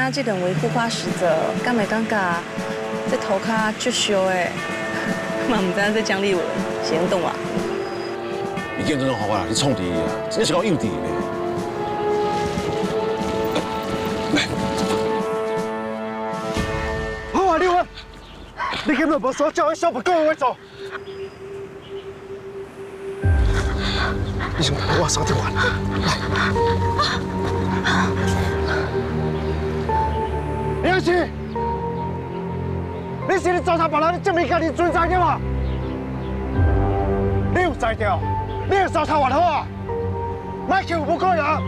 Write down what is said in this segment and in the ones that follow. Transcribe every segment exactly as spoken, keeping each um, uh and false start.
影这两位护花使者，敢会感觉这涂骹足烧的，嘛唔知影这姜丽文是安动啊？ 你见这种方法，你冲敌啊，这是搞诱敌呢。来， 好啊，丽文，你根本无说叫我小不够我走。 你先帮我杀掉我，来。梁琪，你是咧糟蹋别人，你证明家己存在对吗？你有才调，你有糟蹋我好啊，卖球不过人。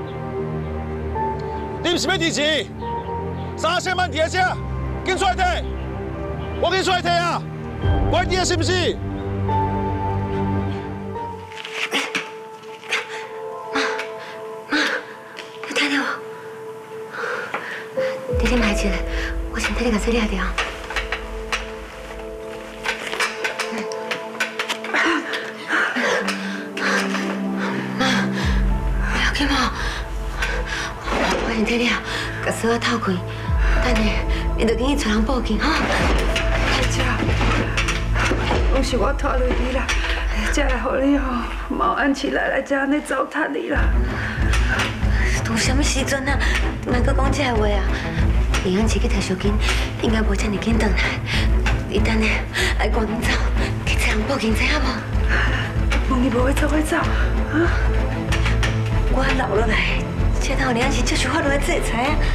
你唔是要提钱？三千万提下车，紧出来提！我给你出来提啊！我提是不是？ 你先埋起来，我先替你把这抓掉。妈，不要紧嘛，我先替你啊，把锁仔透开。等下，你就紧去找人报警哈。 姐，拢是我拖累你啦，才来互你吼，毛安起来来才安尼糟蹋你啦。 都什么时阵啊？莫搁讲这个话啊！ 林安琪去摕赎金，应该无遮尔紧转来。你等下爱赶紧走，去找人报警，知影无？ 问你无会走，会走啊！ 我留落来，才当林安琪接受法律的制裁啊！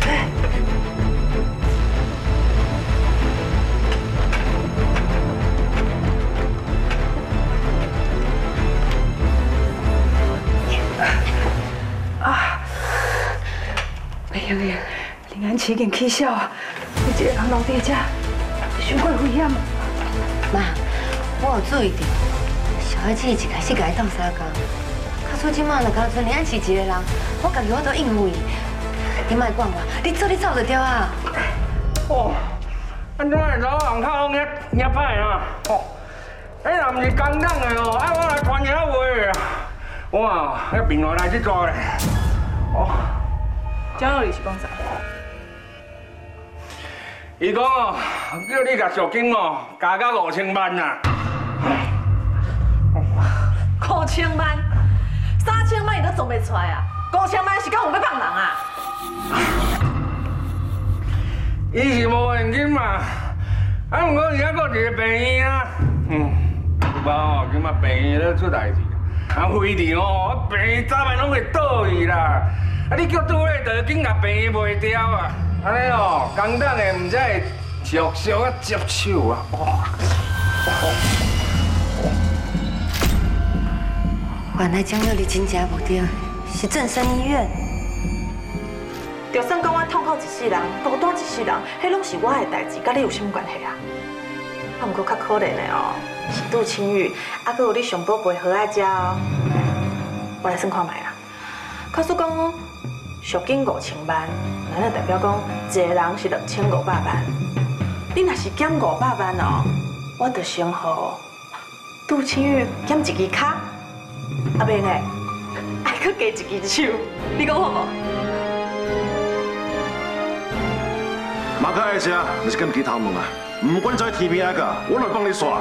啊！没有没有。 林安琪已经起笑啊！你一个人留伫遮，伤过危险。 妈，我有注意到，小孩子一开始甲伊斗相共，到出即马就敢剩林安琪一个人，我家己我都应付伊。你莫管我，你走你走就对啊。 哦，安怎会老人口拢遐遐歹啊？哦，哎，若毋是公党的哦，爱我来传遐话啊！我迄平来来去抓咧。哦， 江二你是讲啥？ 伊讲哦，叫你甲赎金哦加到五千万呐。 五千万，三千万伊都做袂出来啊！五千万是敢有要放人啊？ 伊是无现金嘛，啊，不过伊还阁有一个病院啊。嗯，无哦，今麦病院咧出代志，啊，非得哦，病院早晚拢会倒去啦。啊，你叫拄咧就紧甲病院卖掉啊！ 安尼哦，公党的唔知会俗俗啊接手啊！ 原来江六你真正无对，是正生医院。 就算讲我痛苦一世人，孤单一世人，迄拢是我的代志，甲你有什么关系啊？啊，不过较可怜的哦，是杜青玉，啊，佮有你上宝贝何爱家哦。我来算看卖啦。假使讲赎金五千万。 那代表讲，一个人是两千五百万。你若是减五百万哦，我就先互杜青玉减一支脚，啊免诶，还佫加一支手，你讲好无？ 马克爱吃，你是跟其他问啊？唔管在天边那个，我来帮你刷。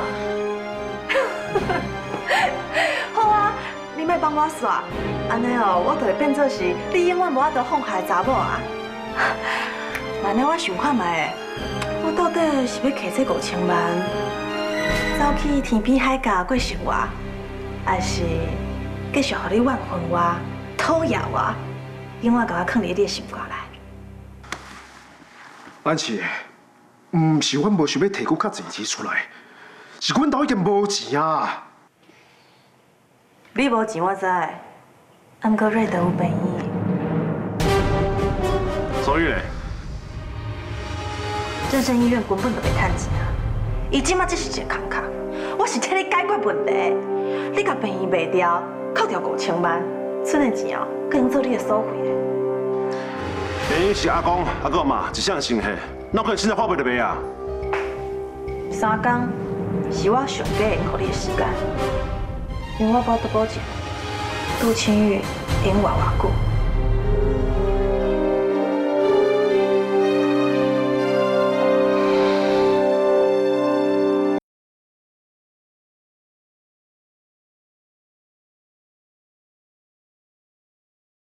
好啊，你莫帮我刷，安尼哦，我就会变做是你永远无法度放下查某啊。 安尼我想看卖，我到底是要摕这五千万，走去天边海角过生活，还是继续互你怨恨我、讨厌我，永远甲我藏伫你的心肝内？ 安琪，唔是阮无想要提佫较济钱出来，是阮兜已经无钱啊。 你无钱我知，毋过瑞德有病院。 所以咧， 正生医院根本就袂趁钱啊！伊即马只是一个空壳，我是替你解决问题。你甲病院卖掉，扣掉五千万，剩的钱哦，可用做你的所费咧。 病院是阿公、阿哥嘛，一项心血，哪可能现在花袂得卖啊？ 三工是我上加用互你的时间，因为我保得保证，杜青玉永活偌久。